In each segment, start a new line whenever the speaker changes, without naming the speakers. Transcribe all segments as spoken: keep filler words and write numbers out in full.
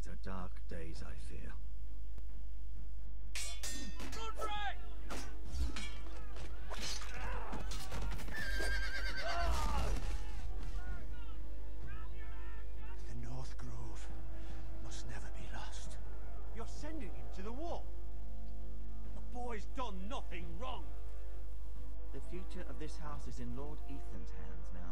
These are dark days, I fear.
The North Grove must never be lost.
You're sending him to the war? The boy's done nothing wrong.
The future of this house is in Lord Ethan's hands now.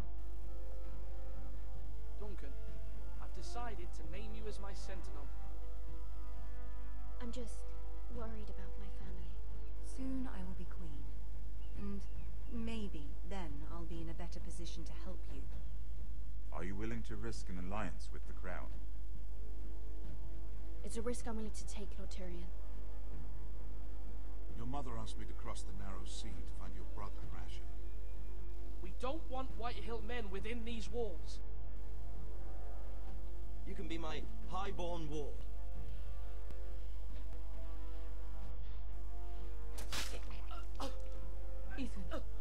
Duncan, I've decided to name you as my sentinel.
I'm just worried about my family.
Soon I will be queen. And maybe then I'll be in a better position to help you.
Are you willing to risk an alliance with the Crown?
It's a risk I'm willing to take, Lord Tyrion.
Your mother asked me to cross the narrow sea to find your brother, Rasha.
We don't want Whitehill men within these walls.
You can be my highborn ward.
Ethan.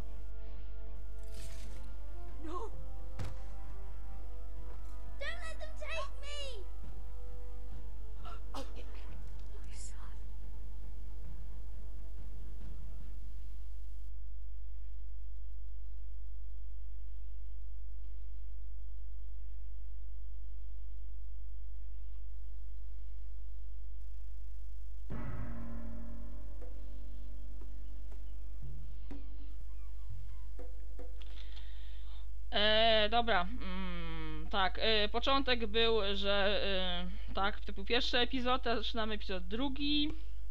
No! Don't let them take me! My son.
E, dobra, mm, tak, e, początek był, że e, tak, to był pierwszy epizod, a zaczynamy epizod drugi.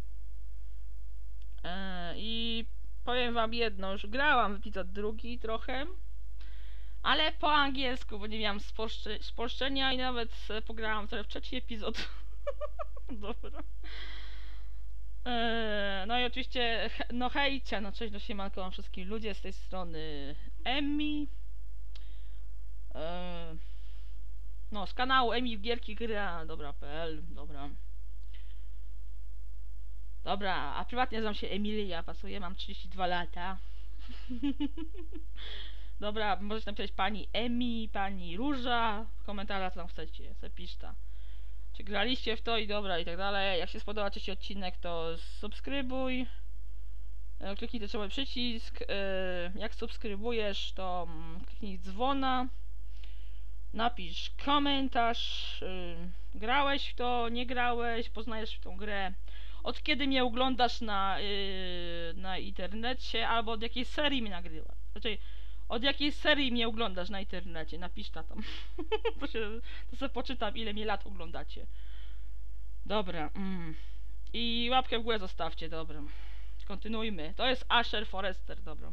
E, I powiem wam jedno, już grałam w epizod drugi trochę, ale po angielsku, bo nie miałam spolszcze, spolszczenia i nawet e, pograłam trochę w trzeci epizod. Dobra. E, no i oczywiście, he, no hejcia, no cześć, no siemanko wam wszystkim ludzie z tej strony Emmy. No, z kanału Emmy Gierki Gra, dobra.pl, dobra. Dobra, a prywatnie nazywam się Emilia, pasuje, mam trzydzieści dwa lata. Dobra, możecie napisać pani Emmy, pani Róża, w komentarzach co tam chcecie, zapiszta. Czy graliście w to i dobra i tak dalej. Jak się spodoba trzeci odcinek, to subskrybuj. Kliknij ten czerwony przycisk. Jak subskrybujesz, to kliknij dzwona. Napisz komentarz, yy, grałeś w to, nie grałeś, poznajesz w tą grę, od kiedy mnie oglądasz na, yy, na internecie, albo od jakiej serii mnie nagrywasz. Znaczy, od jakiej serii mnie oglądasz na internecie, napisz ta tam. to, się, to sobie poczytam, ile mnie lat oglądacie. Dobra. Mm. I łapkę w górę zostawcie, dobra. Kontynuujmy. To jest Asher Forrester, dobra.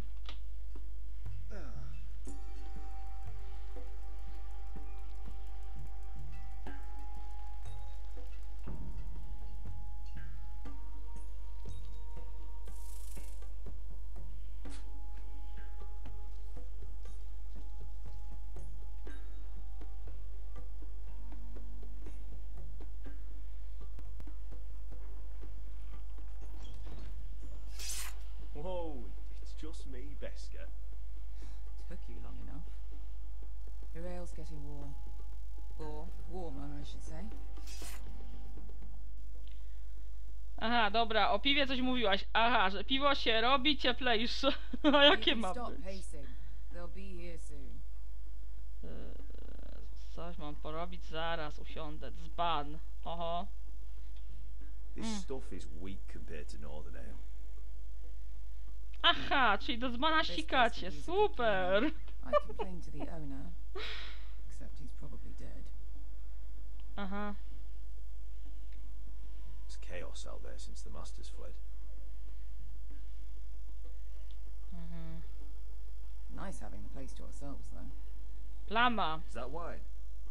Whoa, it's just me, Beskha.
Took you long enough. Your ale's getting warm. Or warmer, I should say.
Aha, dobra, o piwie coś mówiłaś. Aha, że piwo się robi cieplejsze. A jakie ma być? Eee, coś mam porobić zaraz, usiądę. Dzban. Oho.
This
Mm.
stuff is weak compared to Northern Ale.
Aha, czyli do dzbana sikacie. Super!
I complained to the owner, except he's probably dead.
Aha.
It's chaos out there since the Masters fled.
Mhm.
Nice having the place to ourselves, though.
Plama.
Is that wine?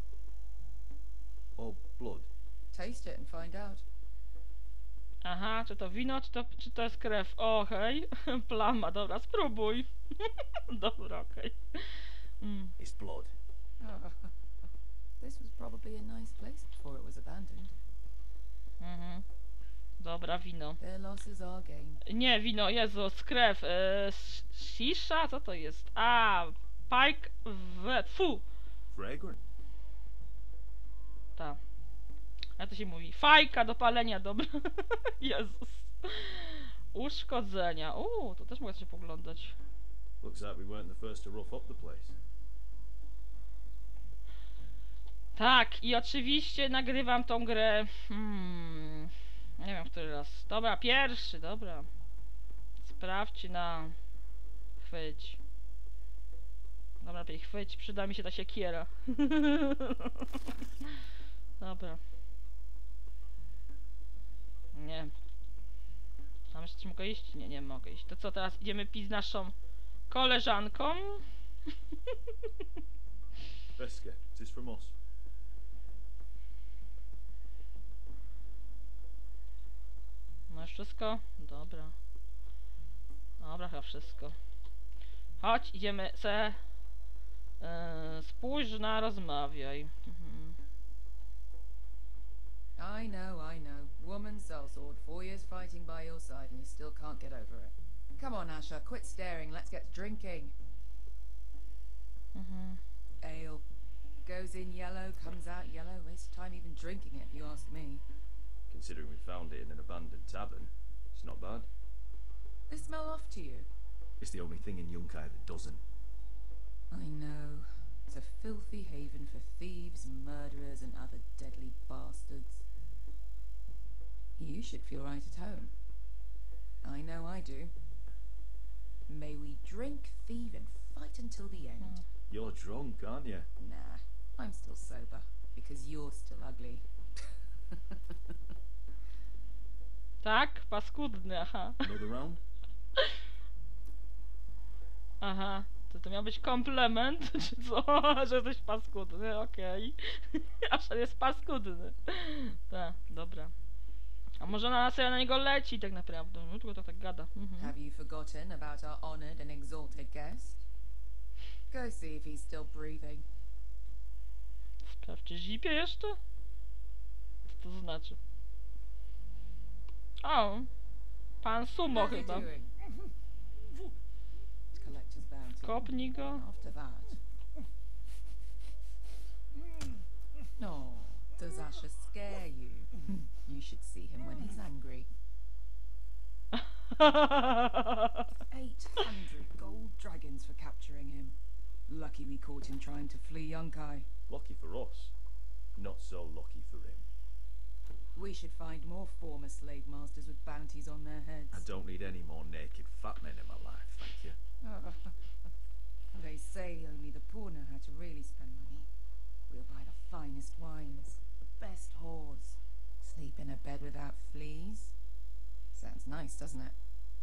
Or blood?
Taste it and find out.
Aha, czy to wino, czy to, czy to jest krew? O, hej. Plama, dobra, spróbuj. Dobra, okej. Okay. Mm.
It's blood.
This was probably a nice place before it was abandoned.
Mhm. Dobra, wino.
Their loss is our gain.
Nie, wino, Jezus, krew. E, shisha? Co to jest? A, pike w... Fu!
Fragrant.
Ta. Jak to się mówi? Fajka do palenia, dobra. Jezus. Uszkodzenia. Uuu, to też mogę się poglądać.
Looks like we weren't the first to rough up the place.
Tak, i oczywiście nagrywam tą grę. Hmm, nie wiem, który raz. Dobra, pierwszy, dobra. Sprawdź na chwyć. Dobra, lepiej chwyć, przyda mi się ta siekiera. Dobra. Nie. Tam jeszcze mogę iść? Nie, nie mogę iść. To co, teraz idziemy pić z naszą koleżanką?
Wesker, it is from us.
No już wszystko? Dobra. Dobra, chyba wszystko. Chodź, idziemy se. Yy, spójrz na rozmawiaj. Mhm.
I know, I know. Woman sellsword, four years fighting by your side and you still can't get over it. Come on, Asher, quit staring, let's get drinking.
Mhm.
Ale. Goes in yellow, comes out yellow. Waste time even drinking it, if you ask me.
Considering we found it in an abandoned tavern, it's not bad.
They smell off to you.
It's the only thing in Yunkai that doesn't.
I know. It's a filthy haven for thieves, murderers, and other deadly bastards. You should feel right at home. I know I do. May we drink, thieve, and fight until the end.
You're drunk, aren't you?
Nah, I'm still sober, because you're still ugly.
Tak, paskudny, aha.
Another round?
Aha, to to miał być komplement, czy co? Że jesteś paskudny, okej. Okay. Aż on jest paskudny. Tak, dobra. A może ona sobie na niego leci tak naprawdę, no tylko to tak gada. Mhm.
Have you forgotten about our honored and exalted guest? Go see if he's still breathing.
Sprawdź, czy zipie jeszcze? Co to znaczy? O! Pan Sumo
How's he
chyba.
doing? Collect his bounty.
Kopnij go.
After that. No, does Asher scare you? You should see him when he's angry. Eight hundred gold dragons for capturing him. Lucky we caught him trying to flee Yunkai.
Lucky for us. Not so lucky for him.
We should find more former slave masters with bounties on their heads.
I don't need any more naked fat men in my life, thank you.
They say only the poor know how to really spend money. We'll buy the finest wines, the best whores, sleep in a bed without fleas. Sounds nice, doesn't it?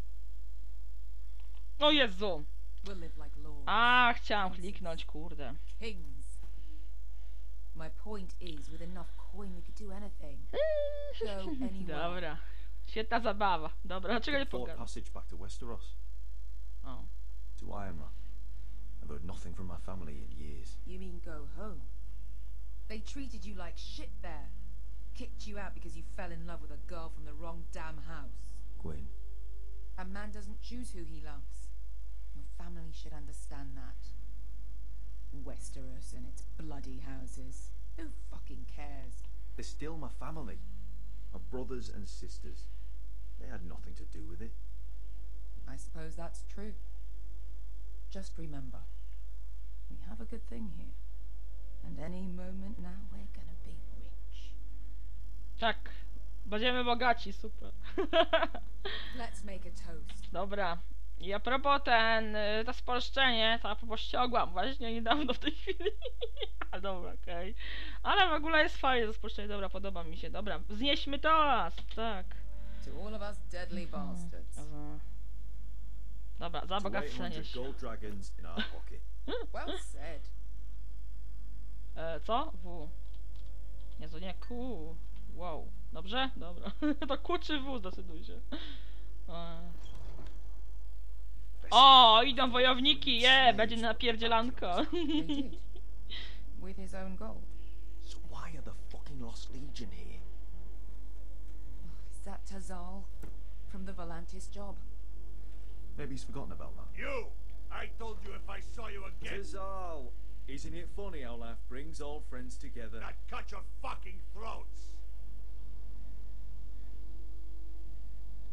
O Jezu!
We'll live like lords.
A, chciałam kliknąć, kurde.
Kings. My point is, with enough coin we could do anything. Go anywhere.
Dobra. Świetna zabawa. Dobra, czego nie
Ford
pogadam?
passage back to Westeros.
O.
To Ironra. I've heard nothing from my family in years.
You mean go home? They treated you like shit there. Kicked you out because you fell in love with a girl from the wrong damn house.
Gwyn.
A man doesn't choose who he loves. Your family should understand that. Westeros and its bloody houses. Who fucking cares?
They're still my family. My brothers and sisters. They had nothing to do with it.
I suppose that's true. Just remember, we have a good thing here. And any moment now we're gonna be rich.
Tak. Będziemy bogaci, super.
Let's make a toast.
Dobra. I a propos ten, y, to spolszczenie, to a propos ściągłam właśnie niedawno w tej chwili. A dobra, okej. Okay. Ale w ogóle jest fajne to spolszczenie, dobra, podoba mi się. Dobra, znieśmy toast, tak.
To all of us deadly bastards.
Mhm. Dobra, za bogacenie się.
gold dragons in our pocket.
Well said.
E, co? W. Nie, to nie Q. Wow. Dobrze? Dobra. To Q czy W, zdecyduj się. E. O, idą wojowniki, je, będzie napierdzielanko.
They did. With his own gold.
So why are the fucking Lost Legion here?
Is that Tazal? From the Volantis job?
Maybe he's forgotten about that.
You! I told you if I saw you again.
Tizal! Isn't it funny how life brings old friends together?
I'd cut your fucking throats.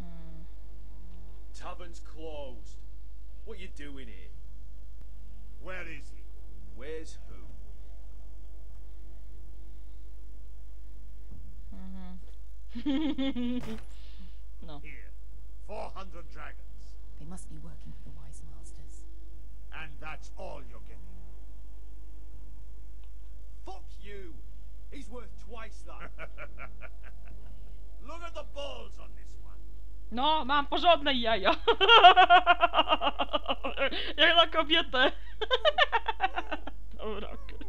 Mhm.
Tavern's closed. What you doing here?
Where is he?
Where's who?
Mhm. No.
Here. Four hundred dragons.
They must be working for the Wise Masters.
And that's all you're getting.
Fuck you! He's worth twice that.
Look at the balls on this one.
No, mam porządne jaja. Jak na kobietę. Dobra, okej.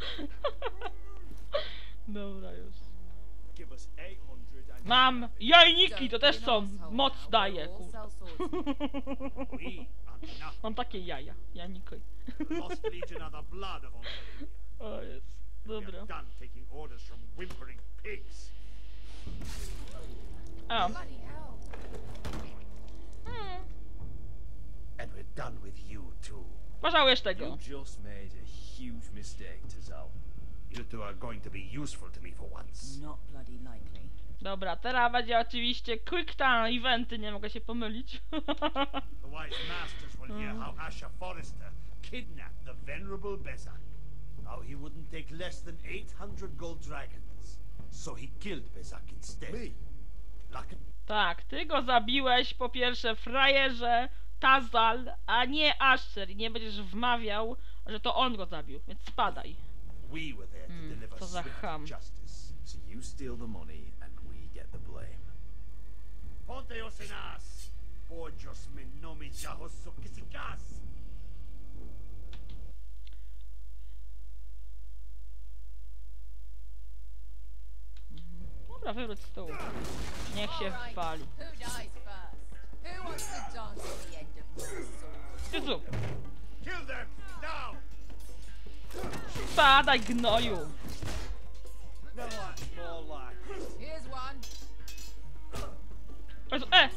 Dobra już.
Give us eight hundred and
Mam jajniki, to też są. Moc daje,
We'll
kurde.
all sell swords.
We are nothing.
Mam takie jaja. Jajniki.
The Lost Legion are the blood of all.
O jest.
We are
Dobra.
done taking orders from whimpering pigs.
O.
Bloody hell.
Hmm.
And we're done with you too.
Pożałujesz tego.
You just made a huge mistake, Tazal.
You two are going to be useful to me for once.
Not bloody likely.
Dobra, teraz będzie oczywiście quick time eventy, nie mogę się pomylić.
The Wise Masters will hear how Asher Forrester kidnapped the venerable Bezak. How he wouldn't take less than eight hundred gold dragons. So he killed Bezak instead. Me? Like
Tak, ty go zabiłeś, po pierwsze frajerze, Tazal, a nie Asher. I nie będziesz wmawiał, że to on go zabił, więc spadaj.
we were there to
Hmm,
deliver
co za
swift
cham.
justice.
So you steal the money and we get the blame.
Ponteos en as. Pojos me nomi jahoso kisikas.
Dobra, wywróć stół. Niech się
Alright,
wpali.
who dies first? Who wants to dance on the end of my sword?
Jezu,
Kill them now.
spadaj gnoju.
No, like, more like.
Here's one.
Jezu, e!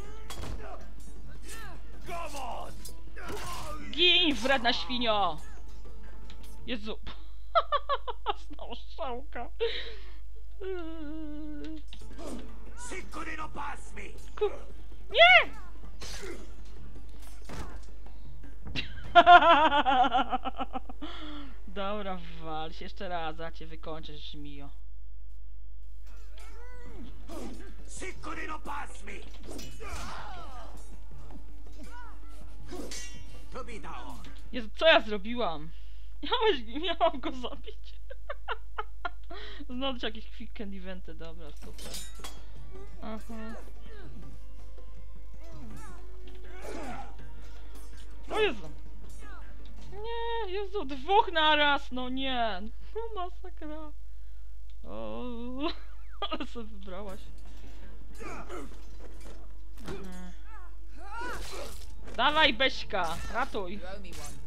Come on.
Gin, wredna świnio! Jezu. Znowu strzałka. Yy.
Sikury no pass me.
Ku... Nie! Dobra, wal się jeszcze raz, a cię wykończę, żmijo.
Sikury no pass me. To be now.
Jezu, co ja zrobiłam? Miałeś, miałam go zabić. Znaleźć jakieś quick and eventy, dobra, super. Aha. O Jezu. Nie, Jezu, dwóch naraz, no nie. No masakra. O, ale sobie wybrałaś. Mhm. Dawaj, Beśka, ratuj.
You owe me one.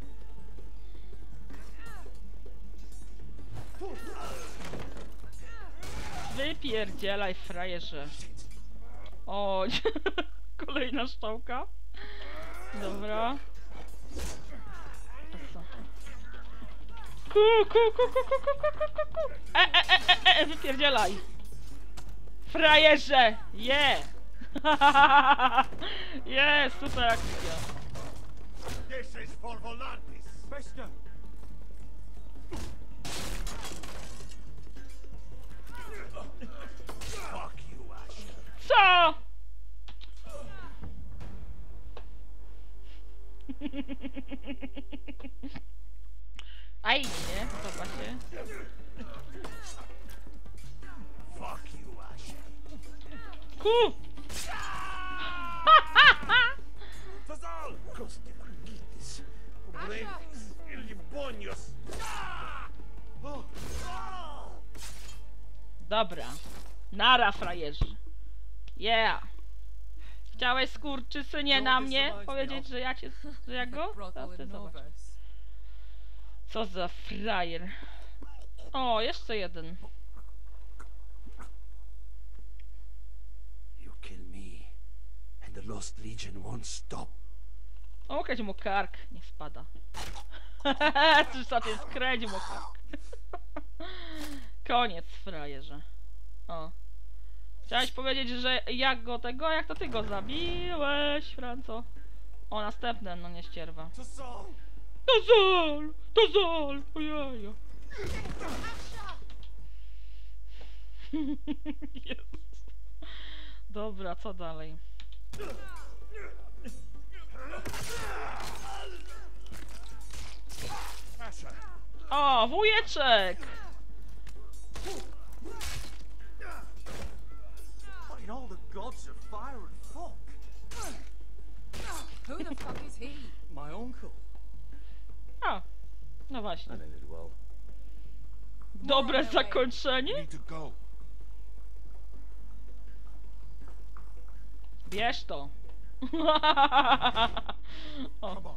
Wypierdzielaj, frajerze. O, kolejna szczałka. Dobra. To co? Ku, ku, ku, ku, ku, ku, ku, ku, ku. E, e, e, e, e, wypierdzielaj. Frajerze! Je! Je, super akcja.
This is for Volantis.
Bester!
Fuck you, Asher.
Co? Aj, nie, podoba się.
Fuck you, Asher.
Ku!
Tazal! Coste Marquites. Obrenis. Ilibonios. Oh. Oh.
Dobra. Nara, frajerzy. Yeah. Chciałeś, skurczysynie, na mnie powiedzieć, że ja cię... że ja go?
Brothel
A ty
in
zobacz.
Norvos.
Co za frajer. O, jeszcze jeden.
You kill me, and the Lost Legion won't stop.
Okać mu kark. Niech spada. Czyż to jest skręć mu kark. Koniec, frajerze. O. Chciałeś powiedzieć, że jak go tego, jak to ty go zabiłeś, Franco? O, następne, no nie ścierwa.
To Sol!
To Sol! To Sol! Ojeju. Jezus. Dobra, co dalej? O, wujeczek!
What in all the gods of fire and fuck?
Who the fuck is he?
My uncle.
A, no właśnie.
That ended well.
Dobre
You
zakończenie?
need to go.
Bierz to. O.
Come on.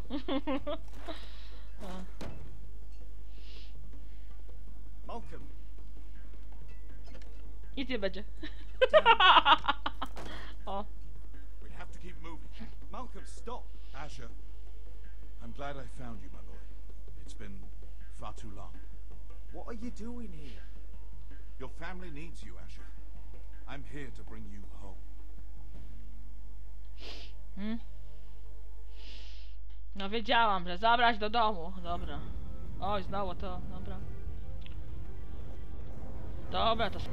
Malcolm.
Nic nie będzie. O.
We have to keep moving.
Malcolm, stop.
Asher, I'm glad I found you, my boy. It's been far too long.
What are you doing here?
Your family needs you, Asher. I'm here to bring you home.
Hmm? No wiedziałam, że zabrać do domu. Dobra. Oj, znowu to. Dobra. Dobra, to...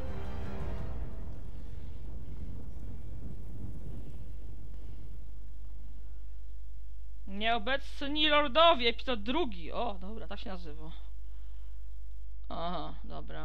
Nieobecni lordowie, epizod drugi. O, dobra, tak się nazywa. Aha, dobra.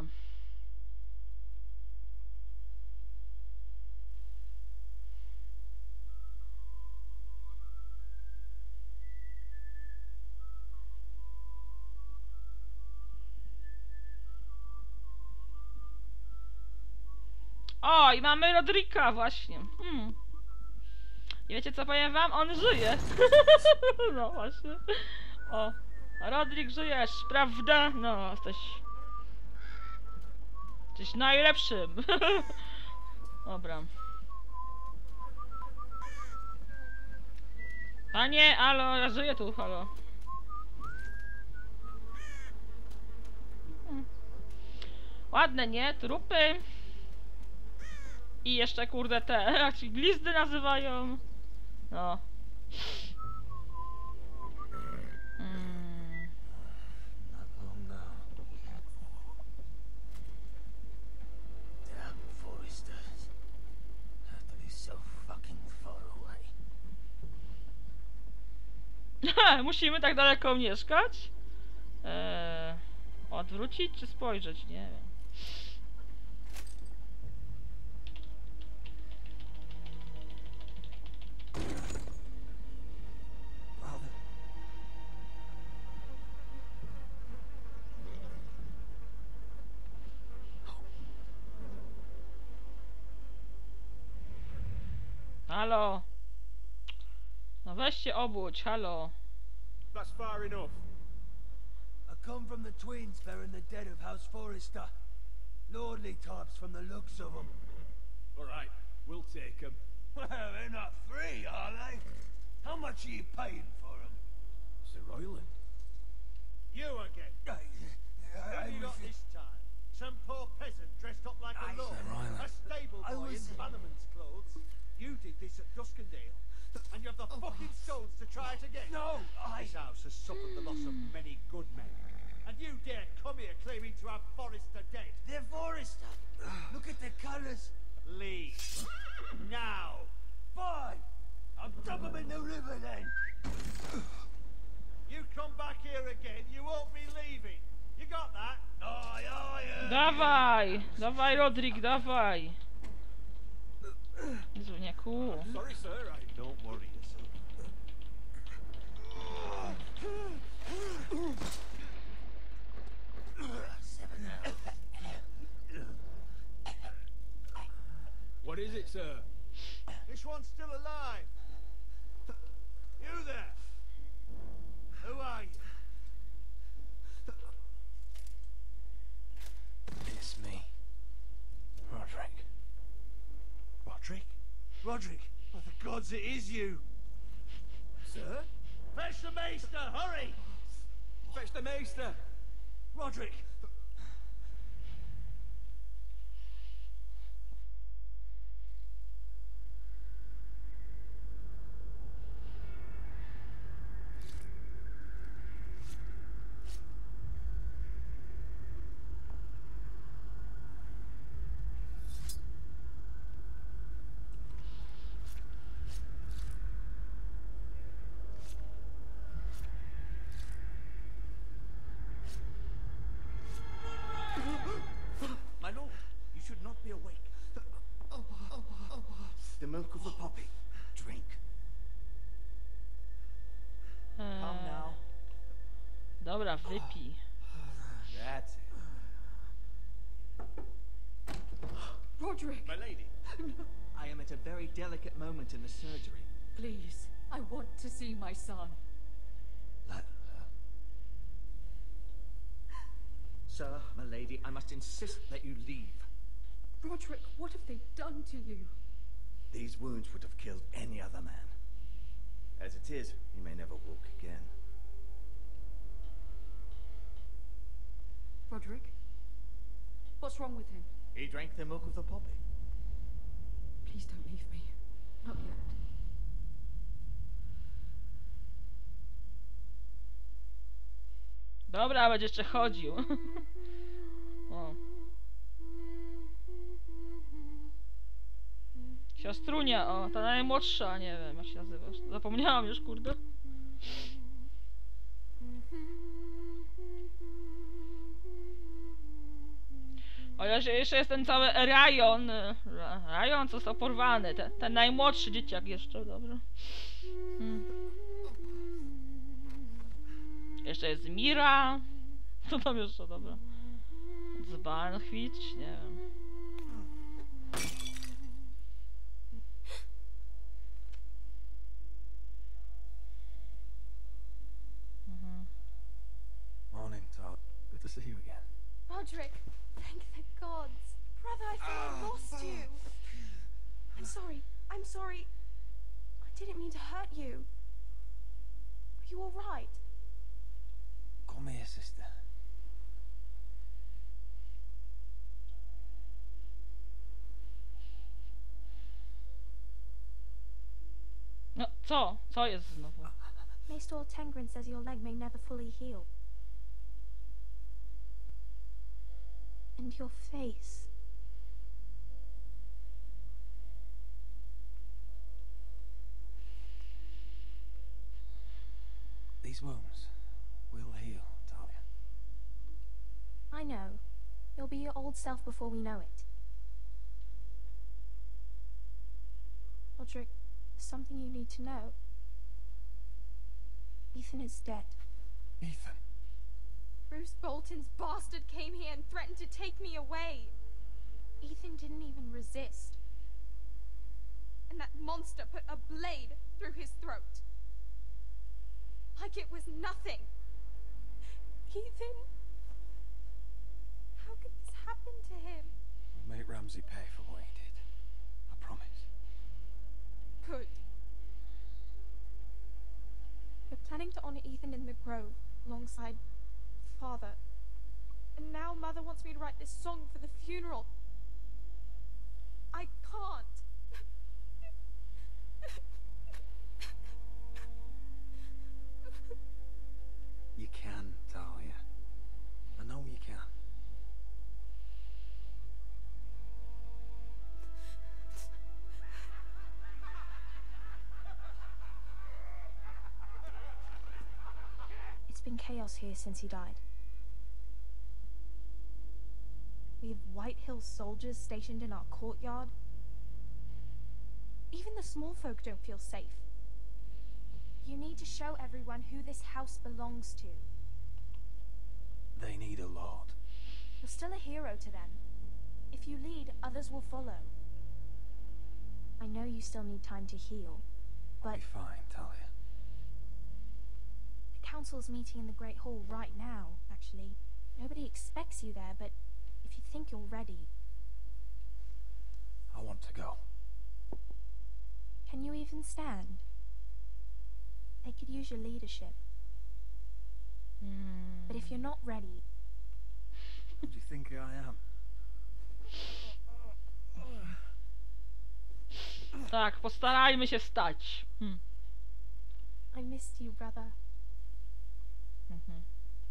O, i mamy Rodrika właśnie. Hmm. I wiecie co powiem wam? On żyje. No właśnie. O, Rodrik, żyjesz, prawda? No, jesteś... Jesteś najlepszym. Dobra. Panie, halo, ja żyję tu, halo. Hmm. Ładne, nie? Trupy. I jeszcze kurde te, jak się glizdy nazywają. No. Mm.
Not long now. Damn foresters. Have to be so fucking far away.
Musimy tak daleko mieszkać? Eee, odwrócić czy spojrzeć? Nie wiem. Halo. No weź się obudź, halo.
That's far enough.
I come from the twins bearing the dead of House Forrester. Lordly types from the looks of them.
All right, we'll take him.
Well, they're not free, are they? How much are you paying for them?
Sir Royland. You again. Who have you got this time? Some poor peasant dressed up like a lord. A stable
I
boy in
was-
bannerman's clothes. You did this at Duskendale. And you have the fucking stones to try it again.
No, I...
This house has suffered the loss of many good men. And you dare come here claiming to have Forrester dead.
They're Forrester. Look at the colours.
Leave. Now.
Fine. I'll dump them in the river then.
You come back here again, you won't be leaving. You got that?
Aye, aye,
Dawaj, dawaj Rodrik, dawaj. Jezu, nie cool.
Sorry, sir. I don't worry yourself.
What is it, sir?
This one's still alive. You there? Who are you?
It's me. Roderick.
Roderick? Roderick? By the gods, it is you. Sir? Fetch the maester, hurry!
Fetch the maester.
Roderick!
Dobra, wypij.
That's it.
Roderick!
My lady.
I am at a very delicate moment in the surgery.
Please, I want to see my son.
Let her. Sir, my lady, I must insist that you leave.
Roderick, what have they done to you?
These wounds would have killed any other man. As it is, he may never walk again.
Roderick? What's wrong with him?
He drank the milk of the poppy.
Please don't leave me. Not yet.
Dobra, będzie jeszcze chodził. O. Siostrunia, o, ta najmłodsza, nie wiem jak się nazywa. Zapomniałam już, kurde. O, jeszcze, jeszcze jest ten cały Rajon. Rajon został porwany. Ten, ten najmłodszy dzieciak jeszcze, dobra. Hmm. Jeszcze jest Mira. Co tam jeszcze, dobra. Dzbanchwicz, nie wiem. Mhm.
Morning, Todd. Good to see you again.
Roderick, thank the gods. Brother, I thought I lost you. I'm sorry. I'm sorry. I didn't mean to hurt you. Are you all right?
Come here, sister.
No, co? Co jest znowu?
Maester Tengrin says your leg may never fully heal. And your face.
These wounds will heal, Talia.
I know. You'll be your old self before we know it. Roderick, there's something you need to know. Ethan is dead.
Ethan?
Bruce Bolton's bastard came here and threatened to take me away. Ethan didn't even resist. And that monster put a blade through his throat. Like it was nothing. Ethan? How could this happen to him?
We'll make Ramsay pay for what he did. I promise.
Good. We're planning to honor Ethan in the grove, alongside Father. And now Mother wants me to write this song for the funeral. I can't.
You can, Talia. I know you can.
It's been chaos here since he died. We have White Hill soldiers stationed in our courtyard. Even the small folk don't feel safe. You need to show everyone who this house belongs to.
They need a lord.
You're still a hero to them. If you lead, others will follow. I know you still need time to heal, but
Be fine, Talia.
the council's meeting in the Great Hall right now, actually. Nobody expects you there, but if you think you're ready,
I want to go.
can you even stand? They could use your leadership.
Mm.
But if you're not ready,
Who do you think I am?
Tak, postarajmy się wstać. Hm.
I missed you, brother.
Mhm.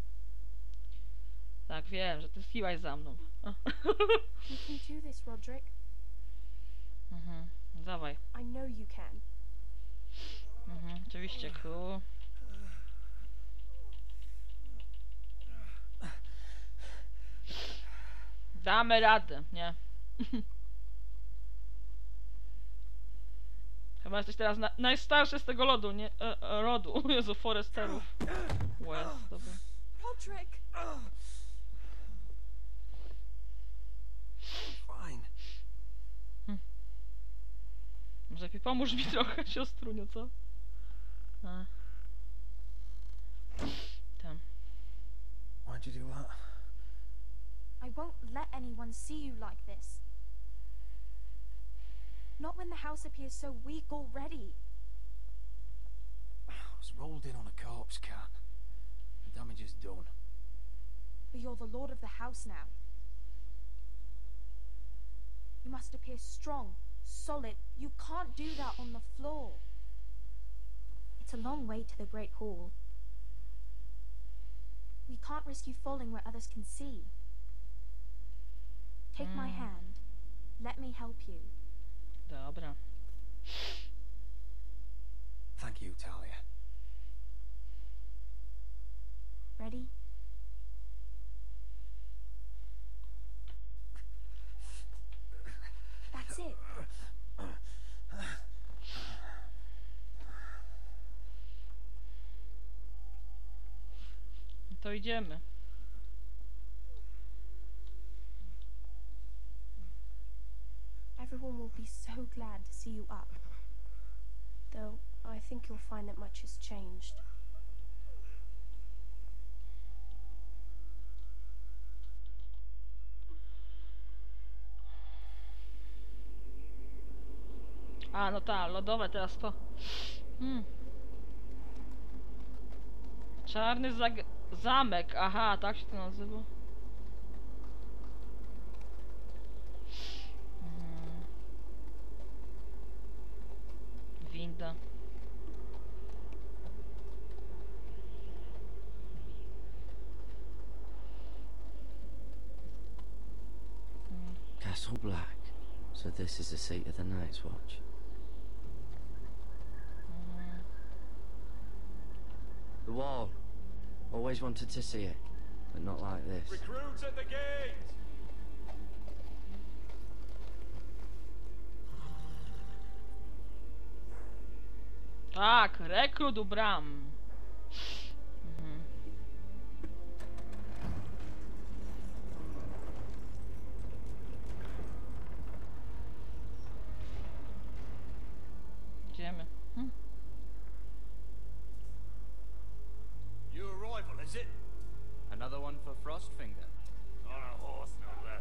Tak, wiem, że ty skiłaś za mną.
You can do this, Roderick.
Mhm. Dawaj.
I know you can.
Mhm. Oczywiście, cool. Damy radę, nie? Chyba jesteś teraz na najstarszy z tego lodu, nie? E, e, rodu. Jezu, Foresterów. Łez, dobra.
Roderick!
Fine.
Hm. Może lepiej pomóż mi trochę, siostruniu, co? A. Tam.
Why'd you do that?
I won't let anyone see you like this. Not when the house appears so weak already.
I was rolled in on a corpse cart. The damage is done.
But you're the lord of the house now. You must appear strong, solid. You can't do that on the floor. It's a long way to the Great Hall. We can't risk you falling where others can see. Take my
Mm.
hand. Let me help you.
Dobra.
Thank you, Talia.
Ready? That's it.
To idziemy.
Everyone will be so glad to see you up. Though, I think you'll find that much has changed.
A, no ta, lodowe teraz to... Hmm. Czarny zag... zamek, aha, tak się to nazywa. Mhm. Winda.
Castle Black. So this is the seat of the Night's Watch.
Mhm.
The wall. Always wanted to see it, but not like this.
Recruits at the gate!
Tak, rekrut u bram. Mhm. Idziemy. Hm.
New arrival, is it?
Another one for Frostfinger.
On a horse, no less.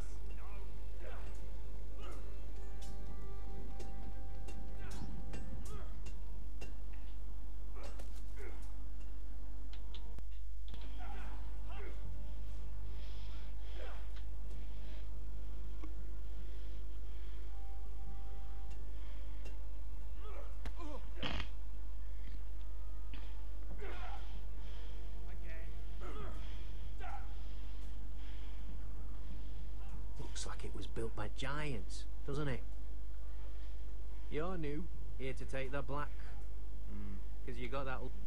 Looks like it was built by giants, doesn't it? You're new, here to take the black. Because you got that... l-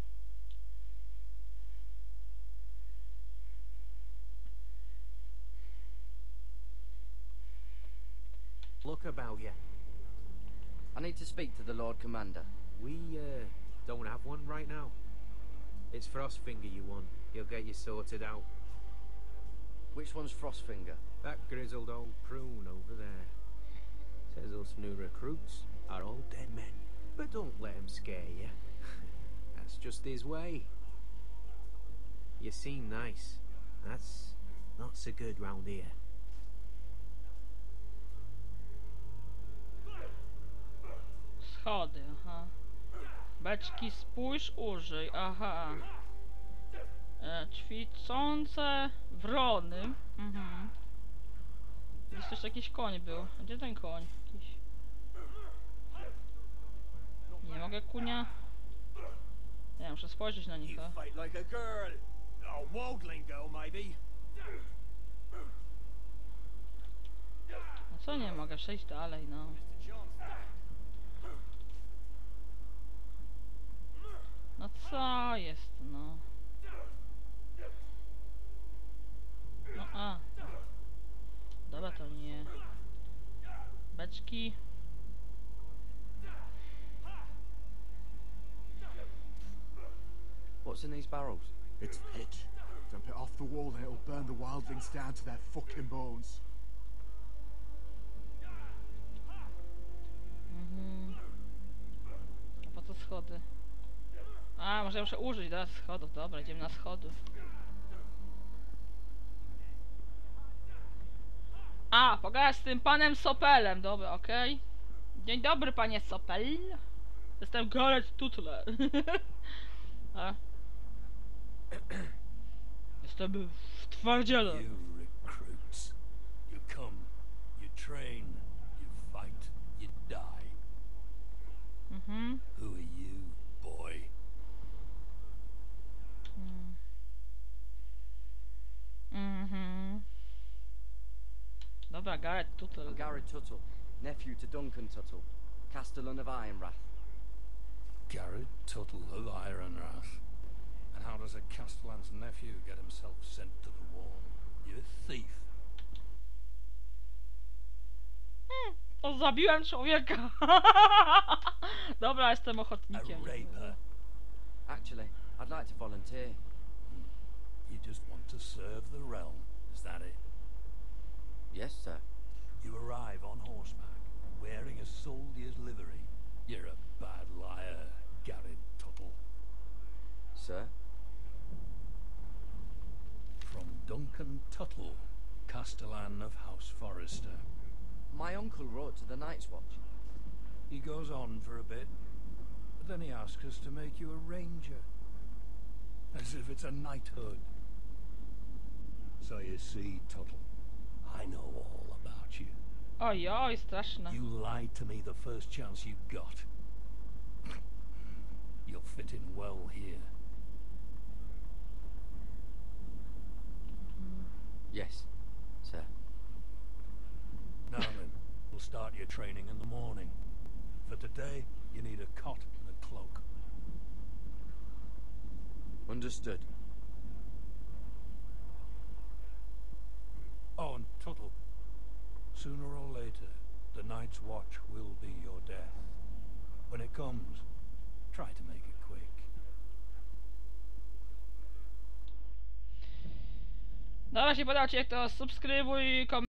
look about you.
I need to speak to the Lord Commander.
We, uh, don't have one right now. It's Frostfinger you want. He'll get you sorted out.
Which one's Frostfinger?
That grizzled old prune over there. Says us new recruits are all dead men. But don't let him scare you. That's just his way. You seem nice. That's not so good round here.
Schody, aha. Beczki spójrz, użyj, aha. E, ćwiczące wrony. Mhm. Gdzieś też jakiś koń był. Gdzie ten koń? Jakiś... Nie mogę kunia. Ja muszę spojrzeć na nich.
You
A.
fight like a girl. A wildling girl, maybe.
No co nie mogę przejść dalej, no. No co jest, no. No a. Dobra, to nie. Beczki.
What's in these barrels?
It's pitch.
Dump it off the wall, then it'll burn the wildlings down to their fucking bones.
Mhm. A po co schody? A, może ja muszę użyć teraz schodów. Dobra, idziemy na schody. A, pogadać z tym panem Sopelem. Dobra, okej. Okay. Dzień dobry, panie Sopel. Jestem Gareth Tuttle. A. Jestem w twardziele.
You recruits. You come, you train, you fight, you die.
Mhm.
Who are you, boy?
Mm. Mhm. Dobra, Gareth Tuttle.
I'm Gareth Tuttle, nephew to Duncan Tuttle, Castellan of Ironrath.
Gareth Tuttle of Ironrath. And how does a Castellan's nephew get himself sent to the wall? You thief.
Hmm, to zabiłem człowieka. Dobra, jestem ochotnikiem.
A raper.
Actually, I'd like to volunteer.
Hmm. You just want to serve the realm, is that it?
Yes, sir.
You arrive on horseback, wearing a soldier's livery. You're a bad liar, Gareth Tuttle.
Sir?
From Duncan Tuttle, Castellan of House Forrester.
My uncle wrote to the Night's Watch.
He goes on for a bit, but then he asks us to make you a ranger. As if it's a knighthood. So you see, Tuttle, I know all about you.
Ojoj, straszne.
You lied to me the first chance you got. You'll fit in well here.
Yes, sir.
Now then, we'll start your training in the morning. For today, you need a cot and a cloak.
Understood.
Oh, and Tuttle, sooner or later, the Night's Watch will be your death. When it comes, try to make it quick.
Dobra, jeśli podobał Ci się, to subskrybuj, komentuj.